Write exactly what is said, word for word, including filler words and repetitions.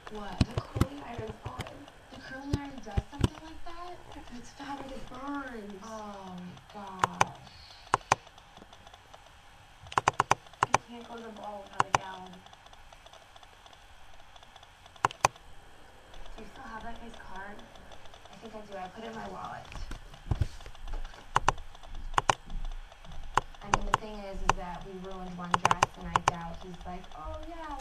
What? The curling iron's on. The curling iron does something like that? It's fabric, it burns. Oh my gosh. You can't close a ball without a gallon. Do you still have that guy's card? I think I do. I put it in my wallet. I mean, the thing is, is that we ruined one dress, and I doubt he's like, oh yeah,